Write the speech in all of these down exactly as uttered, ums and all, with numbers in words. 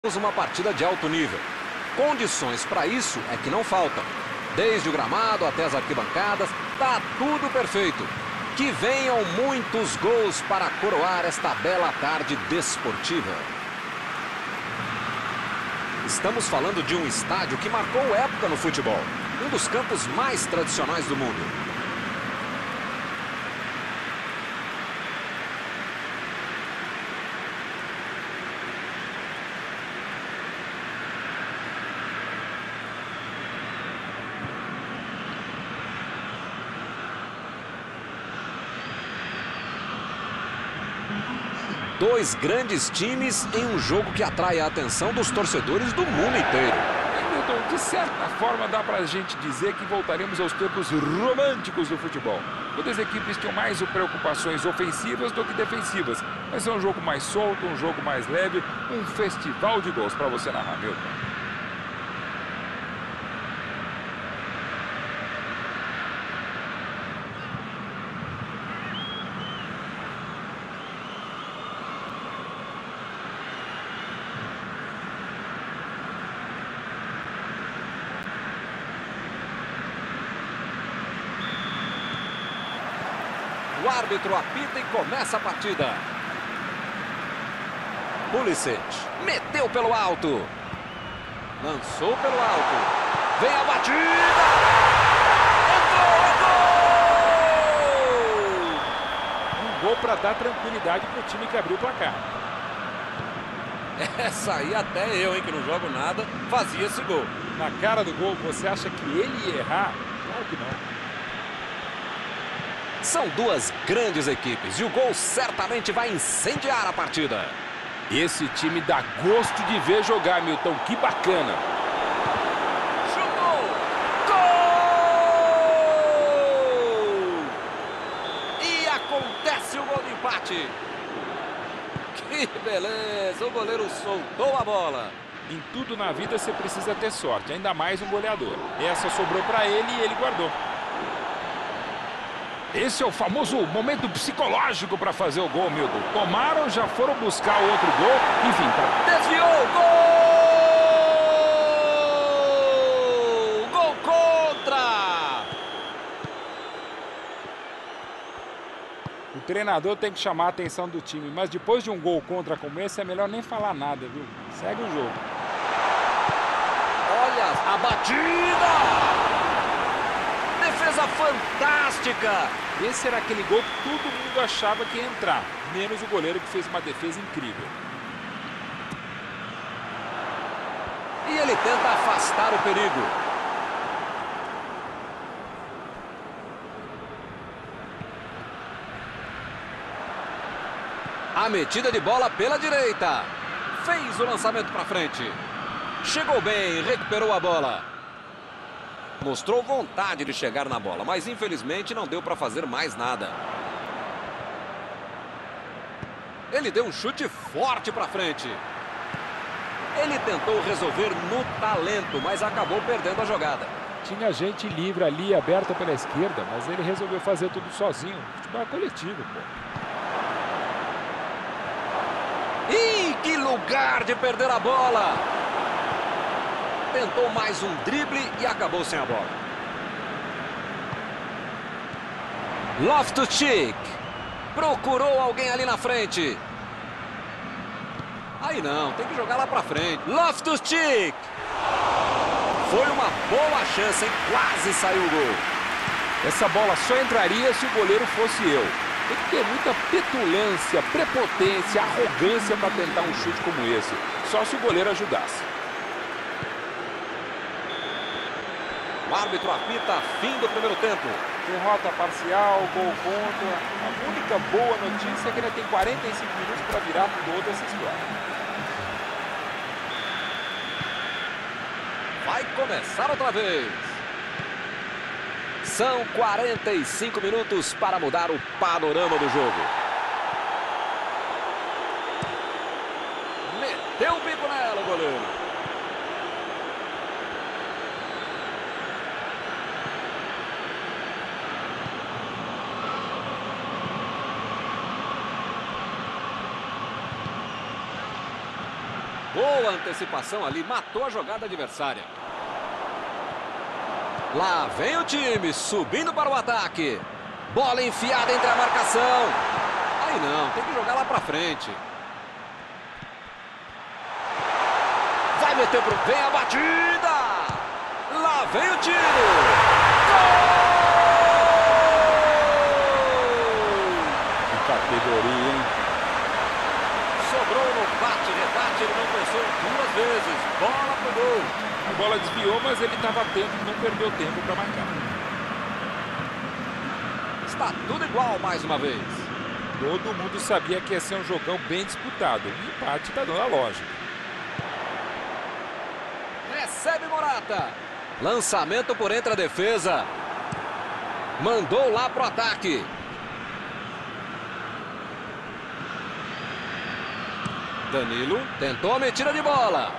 Uma partida de alto nível. Condições para isso é que não faltam. Desde o gramado até as arquibancadas, tá tudo perfeito. Que venham muitos gols para coroar esta bela tarde desportiva. Estamos falando de um estádio que marcou época no futebol. Um dos campos mais tradicionais do mundo. Dois grandes times em um jogo que atrai a atenção dos torcedores do mundo inteiro. Hamilton, de certa forma dá pra gente dizer que voltaremos aos tempos românticos do futebol. Todas as equipes tinham mais preocupações ofensivas do que defensivas. Mas é um jogo mais solto, um jogo mais leve, um festival de gols para você narrar, Hamilton. O árbitro apita e começa a partida. Pulisic meteu pelo alto. Lançou pelo alto. Vem a batida. Entrou, é gol! Um gol para dar tranquilidade para o time que abriu o placar. Essa aí até eu, hein, que não jogo nada, fazia esse gol. Na cara do gol, você acha que ele ia errar? Claro que não. São duas grandes equipes e o gol certamente vai incendiar a partida. Esse time dá gosto de ver jogar, Milton. Que bacana. Chutou! Gol! E acontece o gol de empate. Que beleza! O goleiro soltou a bola. Em tudo na vida você precisa ter sorte, ainda mais um goleador. Essa sobrou para ele e ele guardou. Esse é o famoso momento psicológico para fazer o gol, Milton. Tomaram, já foram buscar o outro gol. Enfim, tá. Desviou, gol! Gol contra! O treinador tem que chamar a atenção do time, mas depois de um gol contra como esse, é melhor nem falar nada, viu? Segue o jogo. Olha a batida! Defesa fantástica! Esse era aquele gol que todo mundo achava que ia entrar, menos o goleiro que fez uma defesa incrível. E ele tenta afastar o perigo. A metida de bola pela direita. Fez o lançamento para frente. Chegou bem, recuperou a bola. Mostrou vontade de chegar na bola, mas infelizmente não deu para fazer mais nada. Ele deu um chute forte para frente. Ele tentou resolver no talento, mas acabou perdendo a jogada. Tinha gente livre ali, aberta pela esquerda, mas ele resolveu fazer tudo sozinho. Futebol coletivo, pô. Ih, que lugar de perder a bola! Tentou mais um drible e acabou sem a bola. Loftus-Cheek procurou alguém ali na frente. Aí não, tem que jogar lá pra frente. Loftus-Cheek! Foi uma boa chance, hein? Quase saiu o gol. Essa bola só entraria se o goleiro fosse eu. Tem que ter muita petulância, prepotência, arrogância para tentar um chute como esse. Só se o goleiro ajudasse. O árbitro apita fim do primeiro tempo. Derrota parcial, gol contra. A única boa notícia é que ainda tem quarenta e cinco minutos para virar toda essa história. Vai começar outra vez. São quarenta e cinco minutos para mudar o panorama do jogo. Meteu o bico nela, o goleiro. Boa antecipação ali, matou a jogada adversária. Lá vem o time, subindo para o ataque. Bola enfiada entre a marcação. Aí não, tem que jogar lá para frente. Vai meter pro... Vem a batida! Lá vem o tiro! Gol! Que categoria, hein? Sobrou no bate-rebate, ele não pensou duas vezes. Bola pro gol. A bola desviou, mas ele estava atento, não perdeu tempo para marcar. Está tudo igual mais uma vez. Todo mundo sabia que ia ser um jogão bem disputado. O empate está dando a lógica. Recebe Morata. Lançamento por entre a defesa. Mandou lá pro ataque. Danilo tentou a metida de bola.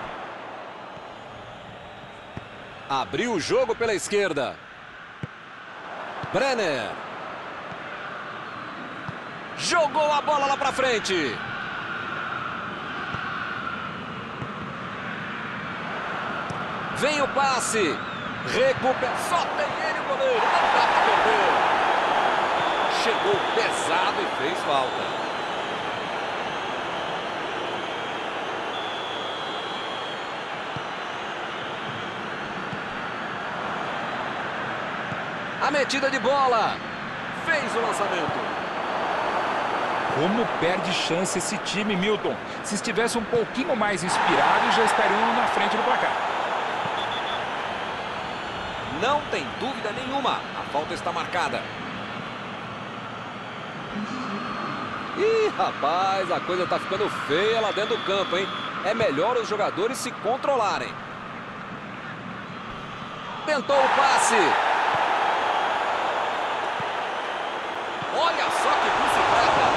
Abriu o jogo pela esquerda. Brenner. Jogou a bola lá pra frente. Vem o passe. Recupera. Só tem ele o goleiro. Não dá pra perder. Chegou pesado e fez falta. A metida de bola. Fez o lançamento. Como perde chance esse time, Milton. Se estivesse um pouquinho mais inspirado, já estariam na frente do placar. Não tem dúvida nenhuma. A falta está marcada. Ih, rapaz, a coisa está ficando feia lá dentro do campo, hein? É melhor os jogadores se controlarem. Tentou o passe. Olha só que bicicleta.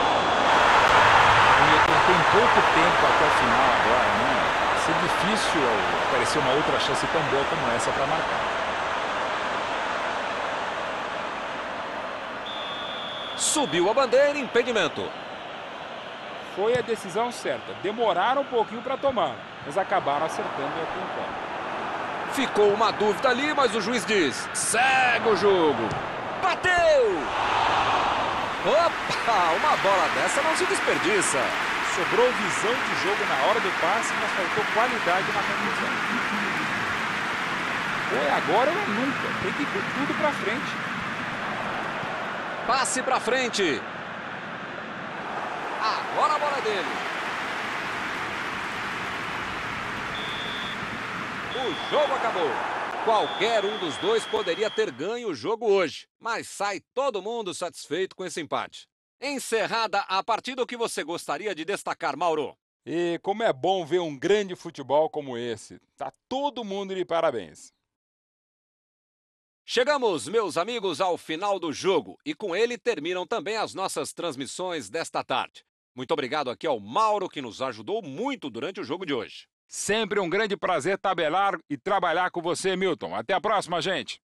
Tem pouco tempo até o final agora, né? Vai ser difícil aparecer uma outra chance tão boa como essa para marcar. Subiu a bandeira, impedimento. Foi a decisão certa. Demoraram um pouquinho para tomar, mas acabaram acertando e apontando. Ficou uma dúvida ali, mas o juiz diz: segue o jogo. Bateu! Opa, uma bola dessa não se desperdiça. Sobrou visão de jogo na hora do passe, mas faltou qualidade na conclusão. Ou é agora ou é nunca. Tem que ir com tudo pra frente. Passe pra frente. Agora a bola é dele. O jogo acabou. Qualquer um dos dois poderia ter ganho o jogo hoje, mas sai todo mundo satisfeito com esse empate. Encerrada a partida, o que você gostaria de destacar, Mauro? E como é bom ver um grande futebol como esse. Tá todo mundo de parabéns. Chegamos, meus amigos, ao final do jogo e com ele terminam também as nossas transmissões desta tarde. Muito obrigado aqui ao Mauro, que nos ajudou muito durante o jogo de hoje. Sempre um grande prazer tabelar e trabalhar com você, Milton. Até a próxima, gente.